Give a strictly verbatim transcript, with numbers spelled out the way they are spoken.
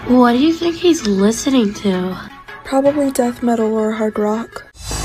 What do you think he's listening to? Probably death metal or hard rock.